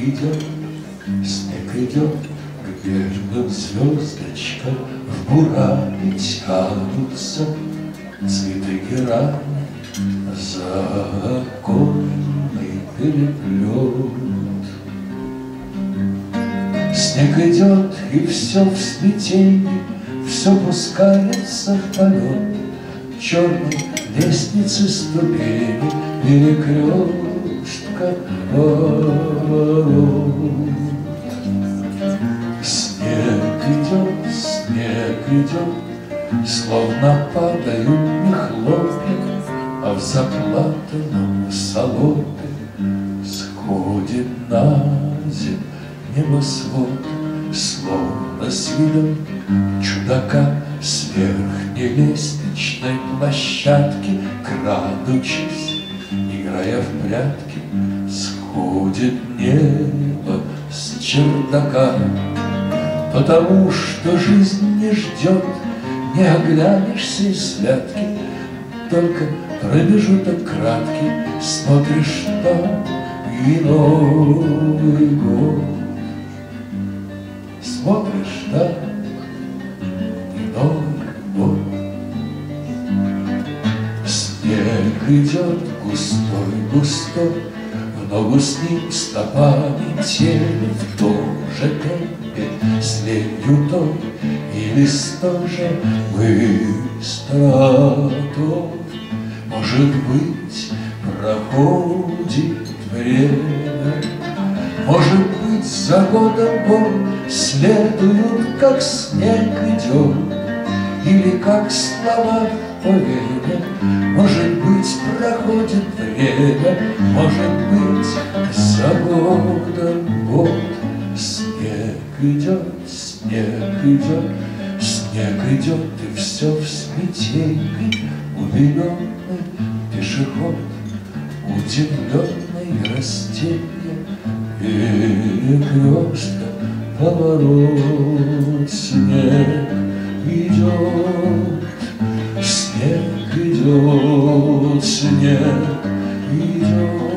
идет, снег идет, к белым звездочкам в буране тянутся цветы герани, законный переплет. Снег идет, и все в смятении, все пускается в полет. Черной лестницы ступени, перекрестка ворот. Снег идет, словно падают не хлопья, а в заплатанном соломе сходит на землю небосвод, словно с видом чудака с верхней лестничной площадки, крадучись, играя в прятки, сходит небо с чердака. Потому что жизнь не ждет, не оглянешься из святки, только промежуток краткий, смотришь там и Новый год. Смотришь там и Новый год. Снег идет густой, густой, в ногу с ним стопами тень в том же темпе, с ленью той или с той же быстротой. Может быть, проходит время, может быть, за годом Бог следует, как снег идет, или как слова в поэме. Может быть, проходит время, может быть, за годом год. Снег идет, снег идет, снег идет, и все в смятении. Убеленный пешеход, удивленный растение, перекрестка, поворот. Снег идет, снег идет, снег идет.